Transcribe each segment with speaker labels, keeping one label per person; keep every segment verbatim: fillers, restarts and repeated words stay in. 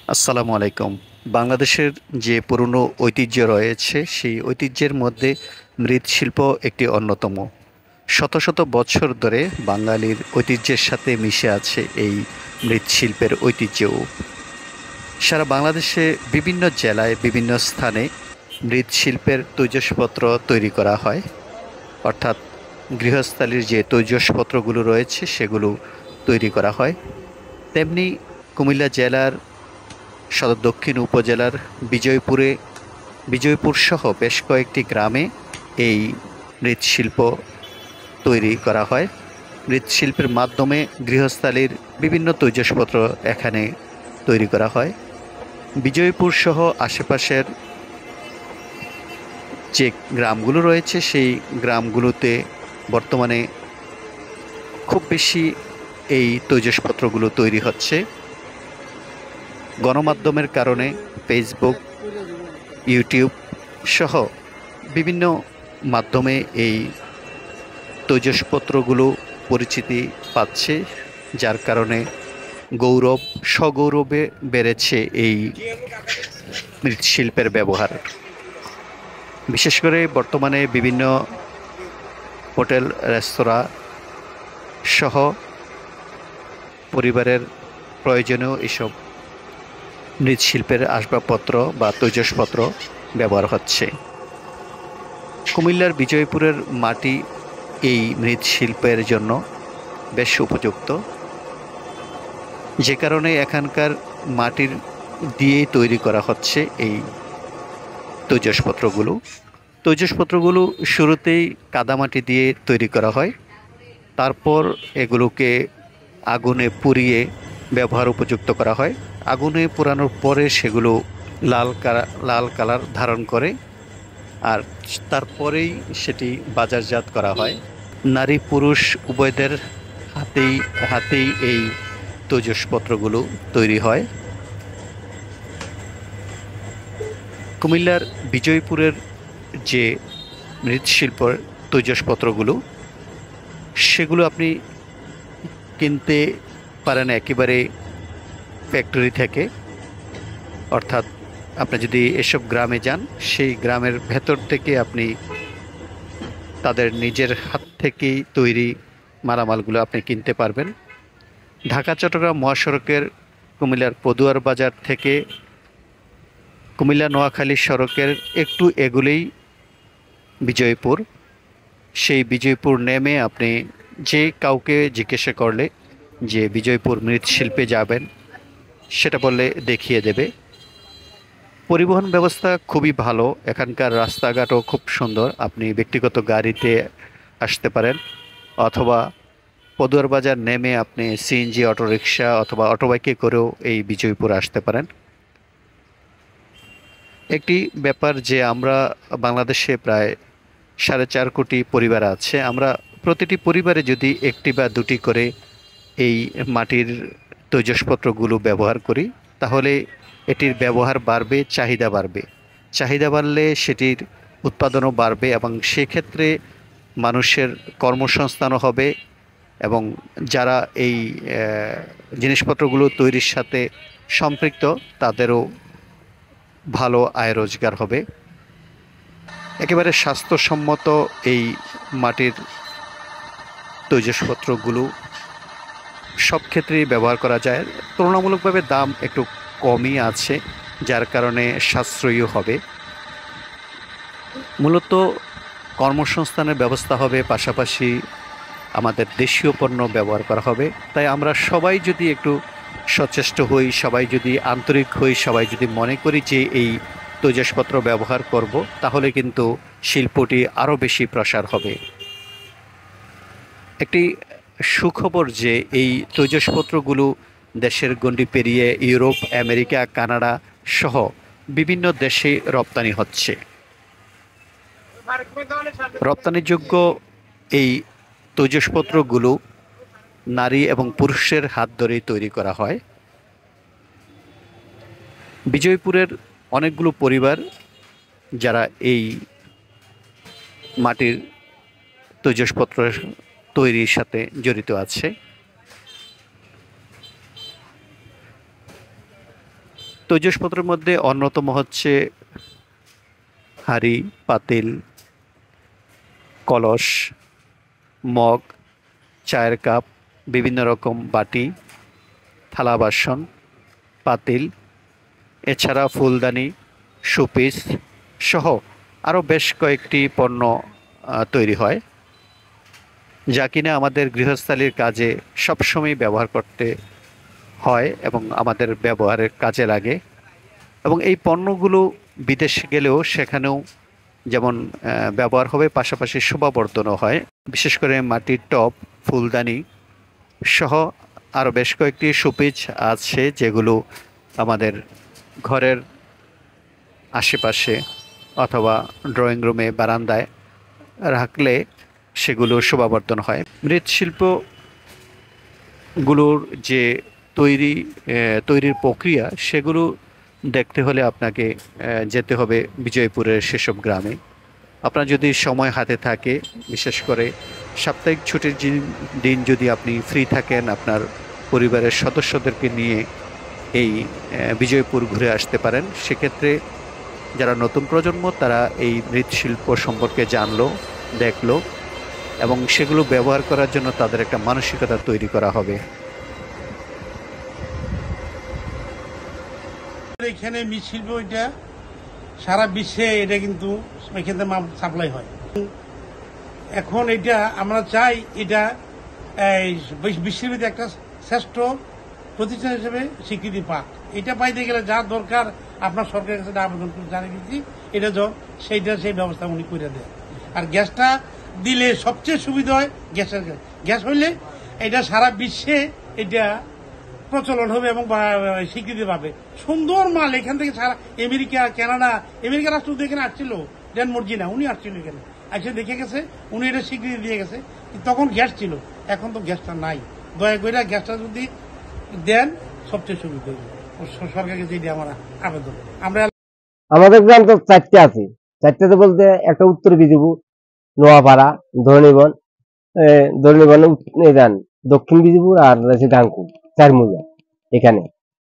Speaker 1: আসসালামু আলাইকুম। বাংলাদেশের যে পুরনো ঐতিহ্য রয়েছে সেই ঐতিহ্যের মধ্যে মৃৎশিল্প একটি অন্যতম। শত শত বছর ধরে বাঙালির ঐতিহ্যের সাথে মিশে আছে এই মৃৎশিল্পের ঐতিহ্যও। সারা বাংলাদেশে বিভিন্ন জেলায় বিভিন্ন স্থানে মৃৎশিল্পের তৈজসপত্র তৈরি করা হয়, অর্থাৎ গৃহস্থালির যে তৈজসপত্রগুলো রয়েছে সেগুলো তৈরি করা হয়। তেমনি কুমিল্লা জেলার সদর দক্ষিণ উপজেলার বিজয়পুরে বিজয়পুর সহ বেশ কয়েকটি গ্রামে এই মৃৎশিল্প তৈরি করা হয়। মৃৎশিল্পের মাধ্যমে গৃহস্থালির বিভিন্ন তৈজসপত্র এখানে তৈরি করা হয়। বিজয়পুর সহ আশেপাশের যে গ্রামগুলো রয়েছে সেই গ্রামগুলোতে বর্তমানে খুব বেশি এই তৈজসপত্রগুলো তৈরি হচ্ছে। গণমাধ্যমের কারণে ফেসবুক, ইউটিউব সহ বিভিন্ন মাধ্যমে এই তৈজসপত্রগুলো পরিচিতি পাচ্ছে, যার কারণে গৌরব সগৌরবে বেড়েছে এই মৃৎশিল্পের ব্যবহার। বিশেষ করে বর্তমানে বিভিন্ন হোটেল, রেস্তোরাঁ সহ পরিবারের প্রয়োজনীয় এসব মৃৎশিল্পের আসবাবপত্র বা তৈজসপত্র ব্যবহার হচ্ছে। কুমিল্লার বিজয়পুরের মাটি এই মৃৎশিল্পের জন্য বেশ উপযুক্ত, যে কারণে এখানকার মাটির দিয়েই তৈরি করা হচ্ছে এই তৈজসপত্রগুলো। তৈজসপত্রগুলো শুরুতেই কাদামাটি দিয়ে তৈরি করা হয়, তারপর এগুলোকে আগুনে পুড়িয়ে ব্যবহার উপযুক্ত করা হয়। আগুনে পোড়ানোর পরে সেগুলো লাল কালার লাল কালার ধারণ করে, আর তারপরেই সেটি বাজারজাত করা হয়। নারী পুরুষ উভয়দের হাতেই হাতেই এই তৈজসপত্রগুলো তৈরি হয়। কুমিল্লার বিজয়পুরের যে মৃৎশিল্পের তৈজসপত্রগুলো সেগুলো আপনি কিনতে পারেন একেবারে ফ্যাক্টরি থেকে, অর্থাৎ আপনি যদি এসব গ্রামে যান সেই গ্রামের ভেতর থেকে আপনি তাদের নিজের হাত থেকেই তৈরি মালামালগুলো আপনি কিনতে পারবেন। ঢাকা চট্টগ্রাম মহাসড়কের কুমিল্লার পদুয়ার বাজার থেকে কুমিল্লা নোয়াখালী সড়কের একটু এগুলেই বিজয়পুর। সেই বিজয়পুর নেমে আপনি যে কাউকে জিজ্ঞাসা করলে যে বিজয়পুর মৃৎশিল্পে যাবেন সেটা বললে দেখিয়ে দেবে। পরিবহন ব্যবস্থা খুবই ভালো, এখানকার রাস্তাঘাটও খুব সুন্দর। আপনি ব্যক্তিগত গাড়িতে আসতে পারেন, অথবা পদুয়ার বাজার নেমে আপনি সিএনজি অটোরিকশা অথবা অটোবাইকে করেও এই বিজয়পুর আসতে পারেন। একটি ব্যাপার যে আমরা বাংলাদেশে প্রায় সাড়ে চার কোটি পরিবার আছে, আমরা প্রতিটি পরিবারে যদি একটি বা দুটি করে এই মাটির তৈজসপত্রগুলো ব্যবহার করি তাহলে এটির ব্যবহার বাড়বে, চাহিদা বাড়বে। চাহিদা বাড়লে সেটির উৎপাদনও বাড়বে এবং সেক্ষেত্রে মানুষের কর্মসংস্থানও হবে, এবং যারা এই জিনিসপত্রগুলো তৈরির সাথে সম্পৃক্ত তাদেরও ভালো আয় রোজগার হবে। একেবারে স্বাস্থ্যসম্মত এই মাটির তৈজসপত্রগুলো সব ক্ষেত্রেই ব্যবহার করা যায়। তুলনামূলকভাবে দাম একটু কমই আছে, যার কারণে সাশ্রয়ী হবে। মূলত কর্মসংস্থানের ব্যবস্থা হবে, পাশাপাশি আমাদের দেশীয় পণ্য ব্যবহার করা হবে। তাই আমরা সবাই যদি একটু সচেষ্ট হই, সবাই যদি আন্তরিক হই, সবাই যদি মনে করি যে এই তৈজসপত্র ব্যবহার করব, তাহলে কিন্তু শিল্পটি আরও বেশি প্রসার হবে। একটি সুখবর যে এই তৈজসপত্রগুলো দেশের গণ্ডি পেরিয়ে ইউরোপ, আমেরিকা, কানাডা সহ বিভিন্ন দেশে রপ্তানি হচ্ছে। রপ্তানিযোগ্য এই তৈজসপত্রগুলো নারী এবং পুরুষের হাত ধরেই তৈরি করা হয়। বিজয়পুরের অনেকগুলো পরিবার যারা এই মাটির তৈজসপত্র তৈরির সাথে জড়িত আছে। তৈজসপত্রের মধ্যে অন্যতম হচ্ছে হাঁড়ি, পাতিল, কলস, মগ, চায়ের কাপ, বিভিন্ন রকম বাটি, থালা বাসন, পাতিল, এছাড়া ফুলদানি, শোপিস সহ আরও বেশ কয়েকটি পণ্য তৈরি হয়, যা কিনা আমাদের গৃহস্থালির কাজে সবসময় ব্যবহার করতে হয় এবং আমাদের ব্যবহারের কাজে লাগে। এবং এই পণ্যগুলো বিদেশে গেলেও সেখানেও যেমন ব্যবহার হবে, পাশাপাশি শোভাবর্ধনও হয়। বিশেষ করে মাটির টব, ফুলদানি সহ আরও বেশ কয়েকটি শোপিস আছে, যেগুলো আমাদের ঘরের আশেপাশে অথবা ড্রয়িং রুমে, বারান্দায় রাখলে সেগুলো শোভাবর্ধন হয়। মৃৎশিল্পগুলোর যে তৈরি তৈরির প্রক্রিয়া, সেগুলো দেখতে হলে আপনাকে যেতে হবে বিজয়পুরের সেসব গ্রামে। আপনার যদি সময় হাতে থাকে, বিশেষ করে সাপ্তাহিক ছুটির দিন যদি আপনি ফ্রি থাকেন, আপনার পরিবারের সদস্যদেরকে নিয়ে এই বিজয়পুর ঘুরে আসতে পারেন। সেক্ষেত্রে যারা নতুন প্রজন্ম, তারা এই মৃৎশিল্প সম্পর্কে জানলো, দেখলো এবং সেগুলো ব্যবহার করার জন্য তাদের একটা মানসিকতা তৈরি করা হবে।
Speaker 2: এখানে মৃৎশিল্প এটা সারা বিশ্বে এটা কিন্তু এখান থেকে মাল সাপ্লাই হয়। এখন এটা আমরা চাই এটা বিশ্বের ভিতরে একটা শ্রেষ্ঠ প্রতিষ্ঠান হিসেবে স্বীকৃতি পাক। এটা পাইতে গেলে যা দরকার আপনার সরকারের কাছে আবেদন করে জানিয়ে দিচ্ছি, এটা যখন সেইটা সেই ব্যবস্থা উনি করে দেয়। আর গ্যাসটা দিলে সবচেয়ে সুবিধা হয় গ্যাসের গ্যাস গ্যাস হইলে এটা সারা বিশ্বে এটা প্রচলন হবে এবং স্বীকৃতি পাবে। সুন্দর মাল এখান থেকে সারা আমেরিকা, কানাডা, আমেরিকা রাষ্ট্রপতি এখানে আসছিল, ড্যান মর্জিনা, উনি আসছিল এখানে, এসে দেখে গেছে, উনি এটা স্বীকৃতি দিয়ে গেছে। তখন গ্যাস ছিল, এখন তো গ্যাসটা নাই। দয়া করে গ্যাসটা যদি দেন সবচেয়ে সুবিধা হবে, সরকারকে যেটা আমার আবেদন। আমরা
Speaker 3: আমাদের গ্রাম তো চারটে আছে, চারটাতে বলতে একটা উত্তর বিজিবু, নোয়াপাড়া, ধরণীবন, ধরণীবন দক্ষিণ বিজিপুর আর গাংকু, চারমুজা। এখানে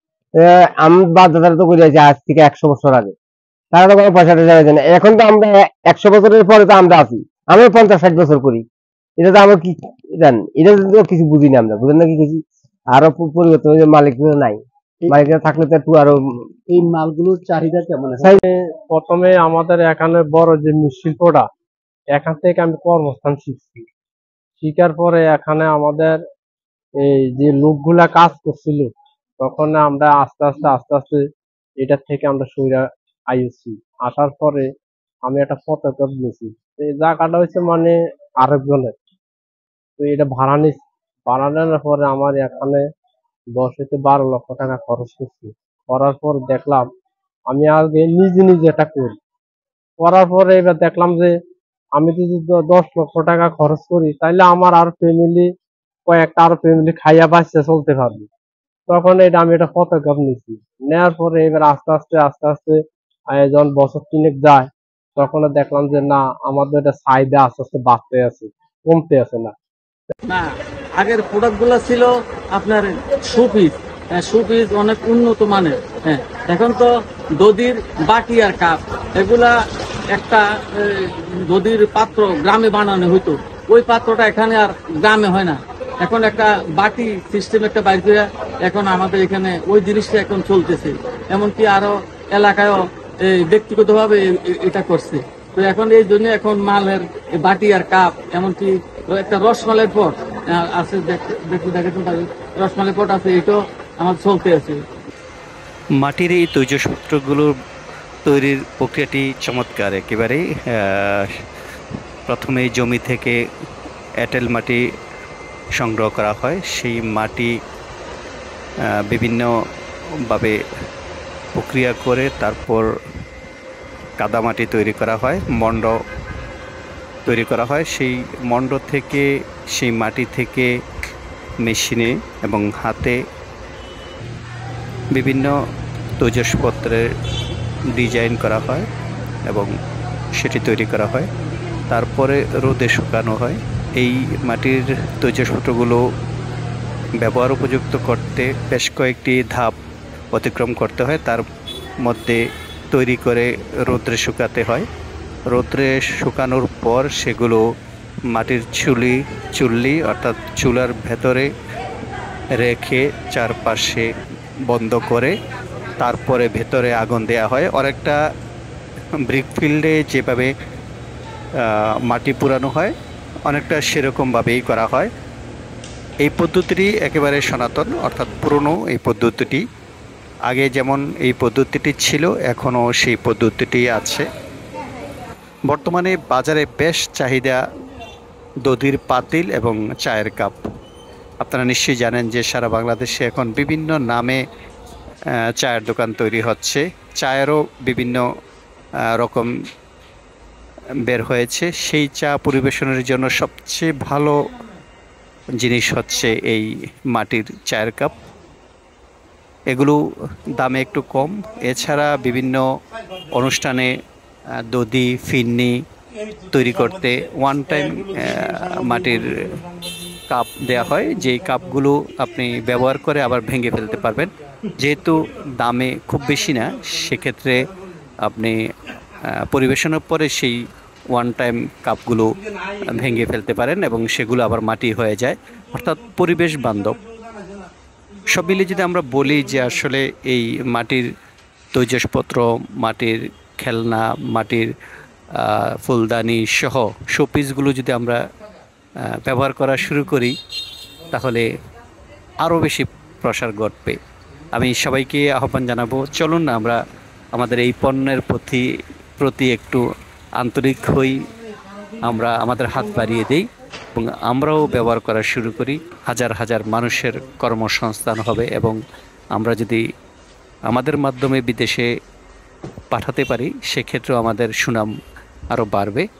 Speaker 3: আমি বাধ্যতারা তো করে আছি আজ থেকে একশো বছর আগে, তারা তো কোনো পয়সাটা জানা না। এখন তো আমরা একশো বছরের পরে তো আমরা আছি, আমি পঞ্চাশ ষাট বছর করি, এটা তো আমরা কি জান, এটা তো কিছু বুঝি না, আমরা বুঝেন না কি কিছু। আরো পরিবর্তন মালিক নাই, মালিকরা থাকলে তো একটু আরো।
Speaker 4: এই মালগুলোর চাহিদা কেমন আছে?
Speaker 5: প্রথমে আমাদের এখানে বড় যে মৃৎশিল্পটা, এখান থেকে আমি কর্মস্থান শিখছি। শিখার পরে এখানে আমাদের এই যে লোকগুলা কাজ করছিল, তখন আমরা আস্তে আস্তে আস্তে আস্তে এটা থেকে আমরা সইরা আইছি। আসার পরে আমি একটা পদক্ষেপ নিয়েছি, এই জায়গাটা হচ্ছে মানে আরেকজনের, তো এটা ভাড়া নিচ্ছি। ভাড়া নেওয়ার পরে আমার এখানে দশ থেকে বারো লক্ষ টাকা খরচ করছি। করার পর দেখলাম আমি আগে নিজে নিজে এটা করি। করার পরে এবার দেখলাম যে আমি যদি দশ লক্ষ টাকা খরচ করি, তাইলে আমার আর ফ্যামিলি কয়েকটা আরো ফ্যামিলি খাইয়া বাঁচতে চলতে পারবে। তখন এটা আমি এটা পদক্ষেপ নিয়েছি। নেওয়ার পরে এবার আস্তে আস্তে আস্তে আস্তে যখন বছর তিনেক যায়, তখন দেখলাম যে না, আমাদের এটা চাহিদা আস্তে আস্তে বাড়তে আছে, কমতে আছে না।
Speaker 4: না, আগের প্রোডাক্ট গুলা ছিল আপনার শোপিস, শোপিস অনেক উন্নত মানের। হ্যাঁ, এখন তো দধির বাটি আর কাপ, এগুলা একটা দধির পাত্র গ্রামে বানানো হইতো, ওই পাত্রটা এখানে আর গ্রামে হয় না। এখন একটা বাটি সিস্টেম একটা বাইর করে এখন আমাদের এখানে ওই জিনিসটা এখন চলতেছে। এমনকি আরো এলাকায়ও ব্যক্তিগতভাবে এটা করছে। তো এখন এই জন্য এখন মালের বাটি আর কাপ, এমনকি একটা রসমালের পট আছে, দেখতে দেখে রসমালের পট আছে, এটাও আমার চলতে আছে।
Speaker 1: মাটির এই তৈজসপত্রগুলোর তৈরির প্রক্রিয়াটি চমৎকার একেবারেই। প্রথমে জমি থেকে এঁটেল মাটি সংগ্রহ করা হয়, সেই মাটি বিভিন্নভাবে প্রক্রিয়া করে তারপর কাদামাটি তৈরি করা হয়, মণ্ড তৈরি করা হয়। সেই মণ্ড থেকে, সেই মাটি থেকে মেশিনে এবং হাতে বিভিন্ন তৈজসপত্রের ডিজাইন করা হয় এবং সেটি তৈরি করা হয়, তারপরে রোদে শুকানো হয়। এই মাটির তৈজসপত্রগুলো ব্যবহার উপযুক্ত করতে বেশ কয়েকটি ধাপ অতিক্রম করতে হয়, তার মধ্যে তৈরি করে রৌদ্রে শুকাতে হয়। রৌদ্রে শুকানোর পর সেগুলো মাটির চুলি চুল্লি অর্থাৎ চুলার ভেতরে রেখে চারপাশে বন্ধ করে তারপরে ভেতরে আগুন দেওয়া হয়। অনেকটা ব্রিক ফিল্ডে যেভাবে মাটি পুরানো হয় অনেকটা সেরকমভাবেই করা হয়। এই পদ্ধতিটি একেবারে সনাতন অর্থাৎ পুরনো এই পদ্ধতিটি। আগে যেমন এই পদ্ধতিটি ছিল এখনও সেই পদ্ধতিটি আছে। বর্তমানে বাজারে বেশ চাহিদা দধির পাতিল এবং চায়ের কাপ। আপনারা নিশ্চয়ই জানেন যে সারা বাংলাদেশে এখন বিভিন্ন নামে চায়ের দোকান তৈরি হচ্ছে। চায়েরও বিভিন্ন রকম বের হয়েছে। সেই চা পরিবেশনের জন্য সবচেয়ে ভালো জিনিস হচ্ছে এই মাটির চায়ের কাপ। এগুলো দামে একটু কম। এছাড়া বিভিন্ন অনুষ্ঠানে দধি ফিরনি তৈরি করতে ওয়ান টাইম মাটির কাপ দেয়া হয়, যেই কাপগুলো আপনি ব্যবহার করে আবার ভেঙে ফেলতে পারবেন। যেহেতু দামে খুব বেশি না, সেক্ষেত্রে আপনি পরিবেশনের পরে সেই ওয়ান টাইম কাপগুলো ভেঙে ফেলতে পারেন এবং সেগুলো আবার মাটি হয়ে যায়, অর্থাৎ পরিবেশ বান্ধব। সব মিলিয়ে যদি আমরা বলি যে আসলে এই মাটির তৈজসপত্র, মাটির খেলনা, মাটির ফুলদানি সহ শোপিসগুলো যদি আমরা ব্যবহার করা শুরু করি তাহলে আরও বেশি প্রসার ঘটবে। আমি সবাইকে আহ্বান জানাবো, চলুন না আমরা আমাদের এই পণ্যের প্রতি প্রতি একটু আন্তরিক হই, আমরা আমাদের হাত বাড়িয়ে দেই এবং আমরাও ব্যবহার করা শুরু করি। হাজার হাজার মানুষের কর্মসংস্থান হবে এবং আমরা যদি আমাদের মাধ্যমে বিদেশে পাঠাতে পারি সেক্ষেত্রেও আমাদের সুনাম আরও বাড়বে।